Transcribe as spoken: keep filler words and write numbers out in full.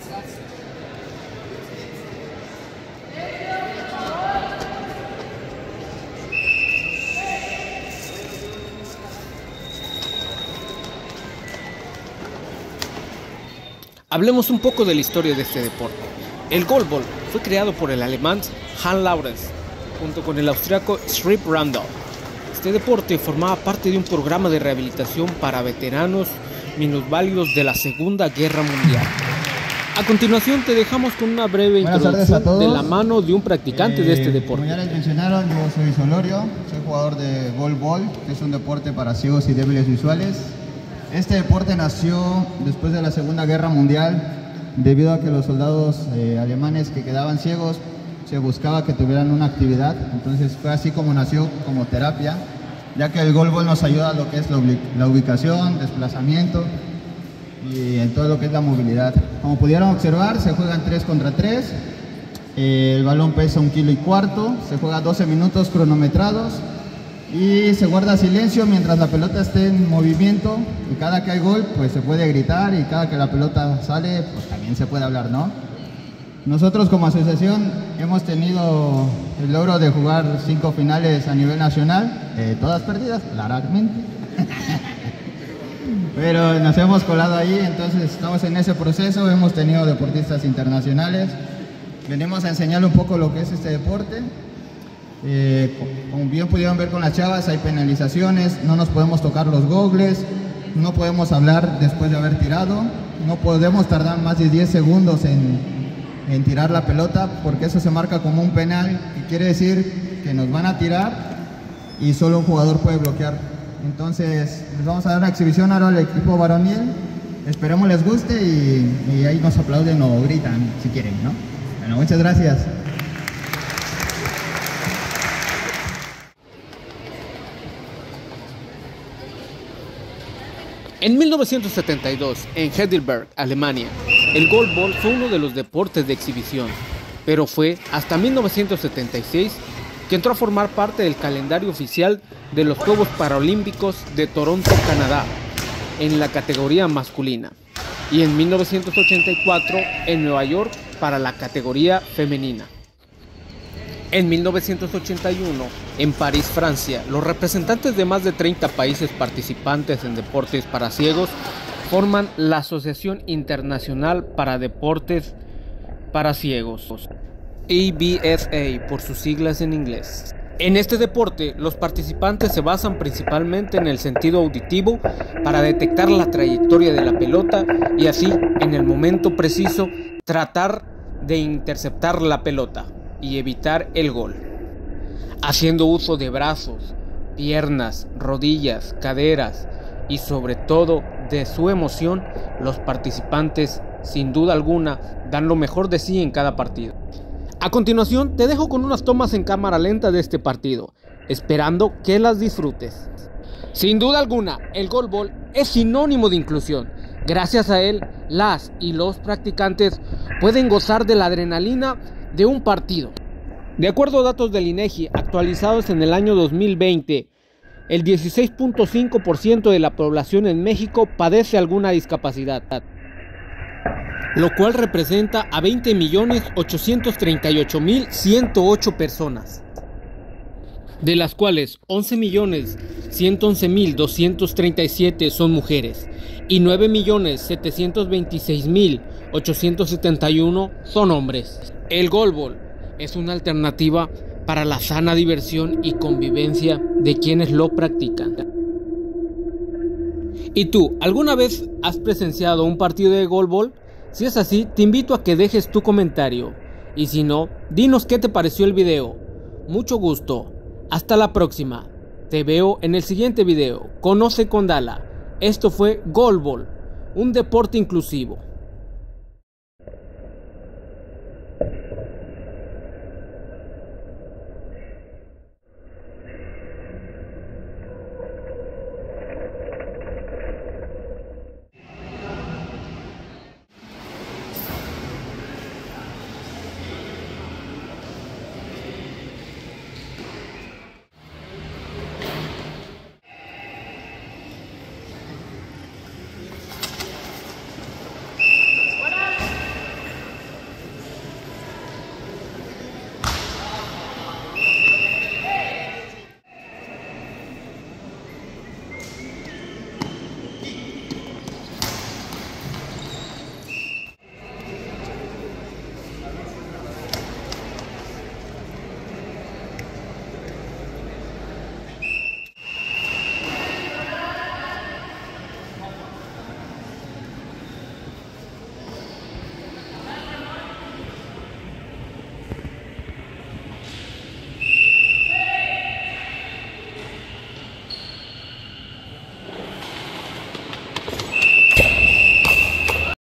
Hablemos un poco de la historia de este deporte. El goalball fue creado por el alemán Hans Lawrence junto con el austriaco Stripe Randall. Este deporte formaba parte de un programa de rehabilitación para veteranos minusválidos de la Segunda Guerra Mundial. A continuación te dejamos con una breve Buenas introducción de la mano de un practicante eh, de este deporte. Como ya les mencionaron, yo soy Solorio, soy jugador de goalball, que es un deporte para ciegos y débiles visuales. Este deporte nació después de la Segunda Guerra Mundial, debido a que los soldados eh, alemanes que quedaban ciegos se buscaba que tuvieran una actividad. Entonces fue así como nació, como terapia, ya que el goalball nos ayuda a lo que es la, la ubicación, desplazamiento y en todo lo que es la movilidad. Como pudieron observar, se juegan tres contra tres, eh, el balón pesa un kilo y cuarto, se juega doce minutos cronometrados y se guarda silencio mientras la pelota esté en movimiento, y cada que hay gol pues se puede gritar, y cada que la pelota sale pues también se puede hablar, ¿no? Nosotros como asociación hemos tenido el logro de jugar cinco finales a nivel nacional, eh, todas perdidas, claramente. Pero nos hemos colado ahí, entonces estamos en ese proceso, hemos tenido deportistas internacionales, venimos a enseñarle un poco lo que es este deporte. Eh, como bien pudieron ver con las chavas, hay penalizaciones, no nos podemos tocar los gogles, no podemos hablar después de haber tirado, no podemos tardar más de diez segundos en, en tirar la pelota, porque eso se marca como un penal, y quiere decir que nos van a tirar y solo un jugador puede bloquear. Entonces les vamos a dar una exhibición ahora al equipo varonil, esperemos les guste y, y ahí nos aplauden o gritan si quieren, ¿no? Bueno, muchas gracias. En mil novecientos setenta y dos, en Heidelberg, Alemania, el goalball fue uno de los deportes de exhibición, pero fue hasta mil novecientos setenta y seis que entró a formar parte del calendario oficial de los Juegos Paralímpicos de Toronto, Canadá, en la categoría masculina, y en mil novecientos ochenta y cuatro en Nueva York para la categoría femenina. En mil novecientos ochenta y uno, en París, Francia, los representantes de más de treinta países participantes en deportes para ciegos forman la Asociación Internacional para Deportes para Ciegos, A B S A por sus siglas en inglés. En este deporte, los participantes se basan principalmente en el sentido auditivo para detectar la trayectoria de la pelota y así, en el momento preciso, tratar de interceptar la pelota y evitar el gol, haciendo uso de brazos, piernas, rodillas, caderas y sobre todo de su emoción. Los participantes, sin duda alguna, dan lo mejor de sí en cada partido. A continuación te dejo con unas tomas en cámara lenta de este partido, esperando que las disfrutes. Sin duda alguna, el goalball es sinónimo de inclusión. Gracias a él, las y los practicantes pueden gozar de la adrenalina de un partido. De acuerdo a datos del INEGI actualizados en el año dos mil veinte, el dieciséis punto cinco por ciento de la población en México padece alguna discapacidad, lo cual representa a veinte millones ochocientos treinta y ocho mil ciento ocho personas, de las cuales once millones ciento once mil doscientos treinta y siete son mujeres y nueve millones setecientos veintiséis mil ochocientos setenta y uno son hombres. El goalball es una alternativa para la sana diversión y convivencia de quienes lo practican. ¿Y tú, alguna vez has presenciado un partido de goalball? Si es así, te invito a que dejes tu comentario. Y si no, dinos qué te pareció el video. Mucho gusto. Hasta la próxima. Te veo en el siguiente video. Conoce con Dala. Esto fue goalball, un deporte inclusivo.